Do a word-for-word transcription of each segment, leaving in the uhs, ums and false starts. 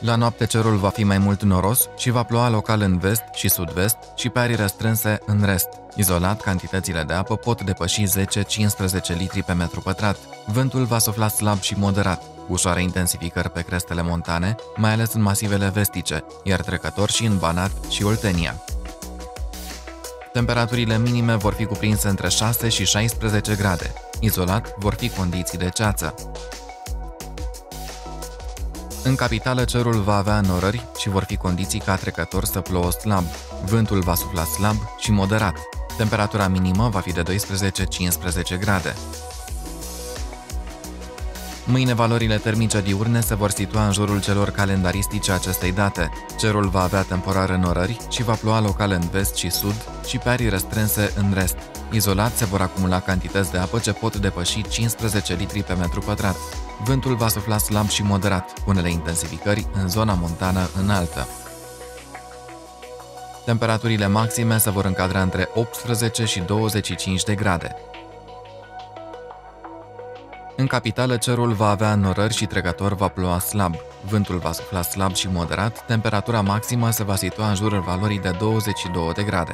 La noapte cerul va fi mai mult noros și va ploua local în vest și sud-vest și pe arii restrânse în rest. Izolat, cantitățile de apă pot depăși zece-cincisprezece litri pe metru pătrat. Vântul va sufla slab și moderat, ușoare intensificări pe crestele montane, mai ales în masivele vestice, iar trecător și în Banat și Oltenia. Temperaturile minime vor fi cuprinse între șase și șaisprezece grade. Izolat, vor fi condiții de ceață. În capitală cerul va avea înnorări și vor fi condiții ca trecător să plouă slab. Vântul va sufla slab și moderat. Temperatura minimă va fi de doisprezece-cincisprezece grade. Mâine valorile termice diurne se vor situa în jurul celor calendaristice acestei date. Cerul va avea temporar înnorări și va ploua local în vest și sud și pe arii restrânse în rest. Izolat se vor acumula cantități de apă ce pot depăși cincisprezece litri pe metru pătrat. Vântul va sufla slab și moderat, cu unele intensificări în zona montană înaltă. Temperaturile maxime se vor încadra între optsprezece și douăzeci și cinci de grade. În capitală cerul va avea înnorări și trecător va ploua slab. Vântul va sufla slab și moderat, temperatura maximă se va situa în jurul valorii de douăzeci și două de grade.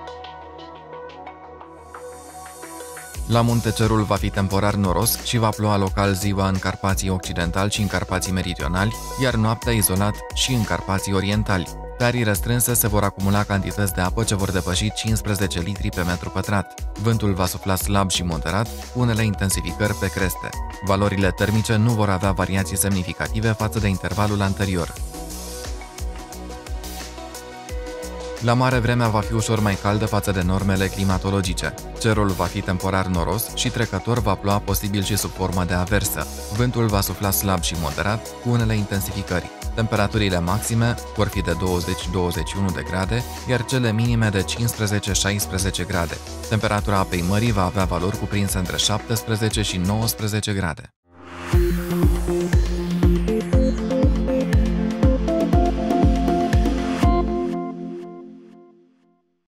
La munte cerul va fi temporar noros și va ploua local ziua în Carpații Occidentali și în Carpații Meridionali, iar noaptea izolat și în Carpații Orientali. Pe arii restrânse se vor acumula cantități de apă ce vor depăși cincisprezece litri pe metru pătrat. Vântul va sufla slab și moderat, cu unele intensificări pe creste. Valorile termice nu vor avea variații semnificative față de intervalul anterior. La mare vremea va fi ușor mai caldă față de normele climatologice. Cerul va fi temporar noros și trecător va ploua posibil și sub formă de aversă. Vântul va sufla slab și moderat, cu unele intensificări. Temperaturile maxime vor fi de douăzeci-douăzeci și unu de grade, iar cele minime de cincisprezece-șaisprezece grade. Temperatura apei mării va avea valori cuprinse între șaptesprezece și nouăsprezece grade.